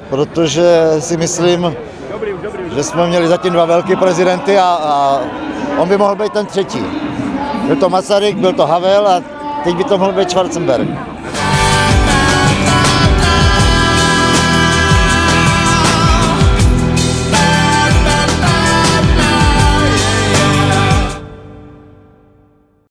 protože si myslím, že jsme měli zatím dva velké prezidenty a on by mohl být ten třetí. Byl to Masaryk, byl to Havel a teď by to mohl být Schwarzenberg.